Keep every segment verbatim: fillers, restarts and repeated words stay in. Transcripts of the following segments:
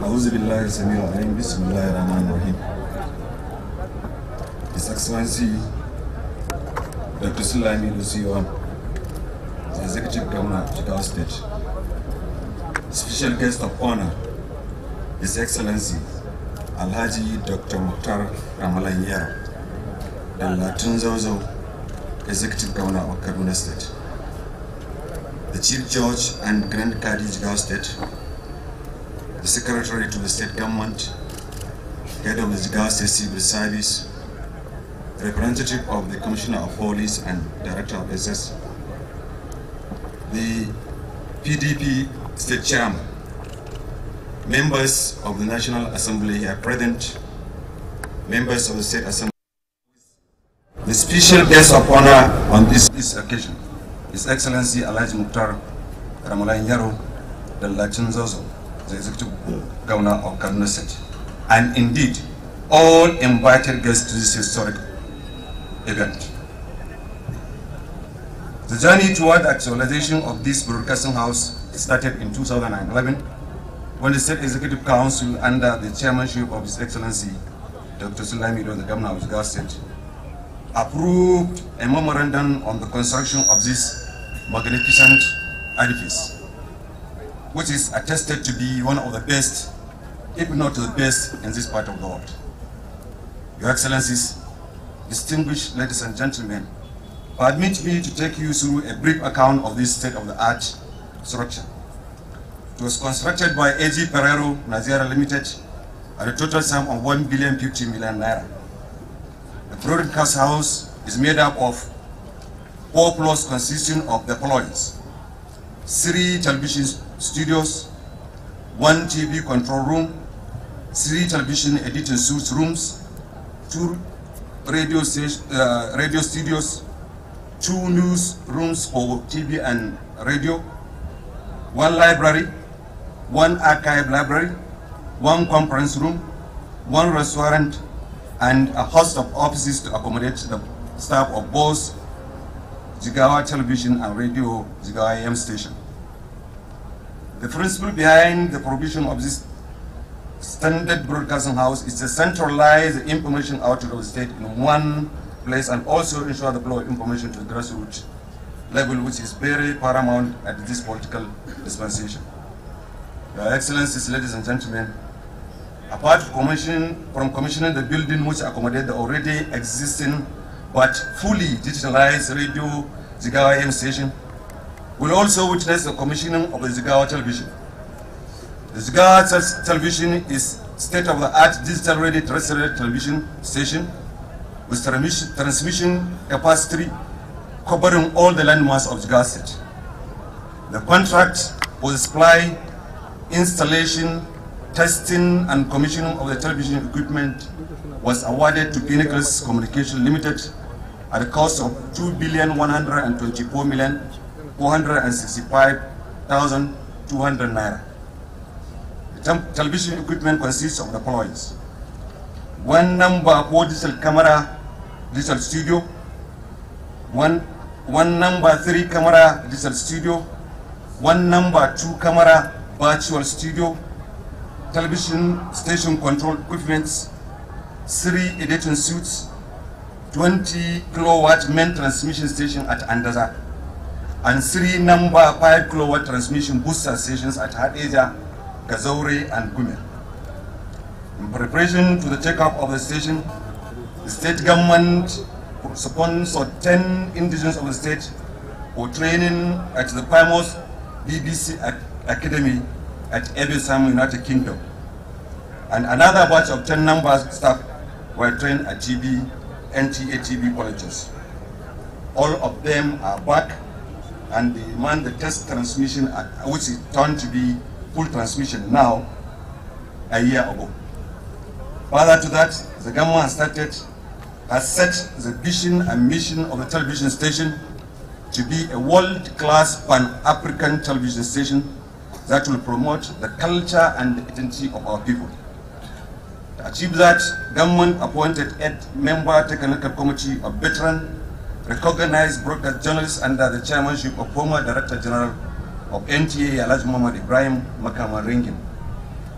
أعوذ بالله السميع العليم بسم الله الرحمن الرحيم. His Excellency Doctor Sulaiman Lusion, the Executive Governor of Jigawa State. Special guest of honor, His Excellency Alhaji Doctor Mukhtar Ramalan the Latun Zozo, Executive Governor of Kaduna State. The Chief Judge and Grand Kadi Jigawa State, the Secretary to the State Government, Head of the Jigawa State Civil Service, Representative of the Commissioner of Police and Director of S S, the P D P State Chairman, members of the National Assembly here present, members of the State Assembly. The special guest of honor on this, this occasion, His Excellency Alhaji Mukhtar Ramalan Yaro, the Latun Zozo, the Executive Governor of Kaduna State, and indeed all invited guests to this historic event. The journey toward the actualization of this broadcasting house started in two thousand eleven when the State Executive Council, under the chairmanship of His Excellency Doctor Sulaiman, the Governor of Jigawa State, approved a memorandum on the construction of this magnificent edifice, which is attested to be one of the best, if not the best, in this part of the world. Your Excellencies, distinguished ladies and gentlemen, permit me to take you through a brief account of this state-of-the-art structure. It was constructed by A G Pereiro Nigeria Limited at a total sum of one billion fifty million naira. The broadcast house is made up of four floors consisting of the following: three television studios, one T V control room, three television editing suite rooms, two radio, uh, radio studios, two news rooms for T V and radio, one library, one archive library, one conference room, one restaurant, and a host of offices to accommodate the staff of both Jigawa Television and Radio Jigawa A M station. The principle behind the provision of this standard broadcasting house is to centralize the information output of the state in one place and also ensure the flow of information to the grassroots level, which is very paramount at this political dispensation. Your Excellencies, ladies and gentlemen, apart from, commission, from commissioning the building which accommodates the already existing but fully digitalized Radio Jigawa A M station, we'll also witness the commissioning of the Jigawa Television. The Jigawa Television is state-of-the-art digital radio terrestrial television station with transmission capacity covering all the landmass of Jigawa State. The contract for the supply, installation, testing and commissioning of the television equipment was awarded to Pinnacles Communication Limited at a cost of two billion one hundred twenty-four million four hundred sixty-five thousand two hundred naira. The television equipment consists of the following: one number four digital camera digital studio, one one number three camera digital studio, one number two camera virtual studio, television station control equipments, three editing suites, twenty kilowatt main transmission station at Andaza, and three number five kilowatt transmission booster stations at Hadeja, Gazaure, and Gumel. In preparation to the take-up of the station, the state government sponsored ten indigenes of the state for training at the famous B B C Academy at Ibrahim, United Kingdom. And another batch of ten numbers staff were trained at T V, N T A T V colleges. All of them are back and they demand the test transmission, at, which is turned to be full transmission now, a year ago. Further to that, the government has started, has set the vision and mission of the television station to be a world-class pan-African television station that will promote the culture and the identity of our people. To achieve that, government appointed eight-member technical committee of veteran, recognized broadcast journalists under the chairmanship of former Director General of N T A, Alhaji Ibrahim.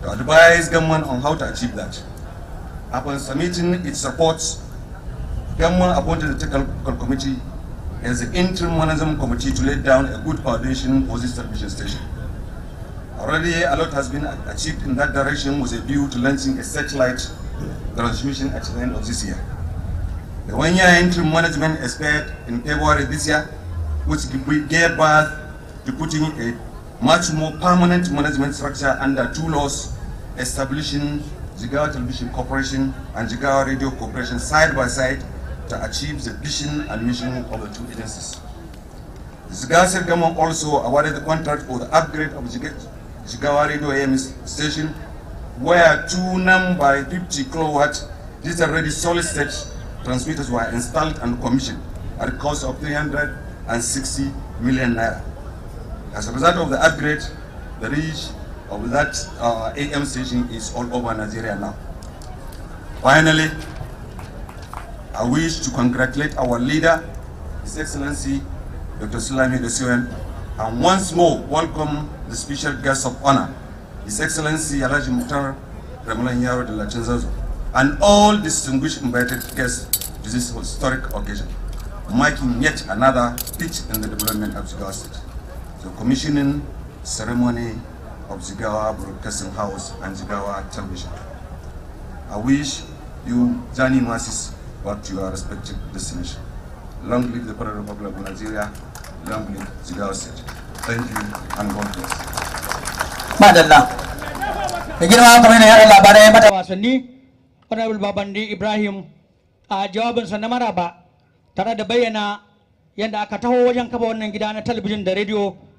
to advise government on how to achieve that. Upon submitting its reports, government appointed the technical committee as the interim management committee to lay down a good foundation for this television station. Already a lot has been achieved in that direction with a view to launching a satellite transmission at the end of this year. The one-year interim management expired in February this year, which gave birth to putting a much more permanent management structure under two laws establishing Jigawa Television Corporation and Jigawa Radio Corporation side by side to achieve the vision and mission of the two agencies. The Jigawa State government also awarded the contract for the upgrade of Jigawa Radio A M station, where two number fifty kilowatt digital ready solid state transmitters were installed and commissioned at a cost of three hundred sixty million naira. As a result of the upgrade, the reach of that uh, A M station is all over Nigeria now. Finally, I wish to congratulate our leader, His Excellency Doctor Sulami Dosuwen, and once more welcome the special guest of honor, His Excellency Alaji Mukhtar Ramulanyaro de la Chenzazo, and all distinguished invited guests to this historic occasion, marking yet another pitch in the development of Jigawa State. The commissioning ceremony of Jigawa Broadcasting House and Jigawa Television. I wish you journey masses back to your respective destination. Long live the Federal Republic of Nigeria. Long live Jigawa State. Thank you and God bless. Madalla. Begirma kami na yara labarai mata wasanni. Honorable Babandi Ibrahim a jawabinsa na maraba tare da bayyana yadda aka taho wajen kafa wannan gida na talabijin da rediyo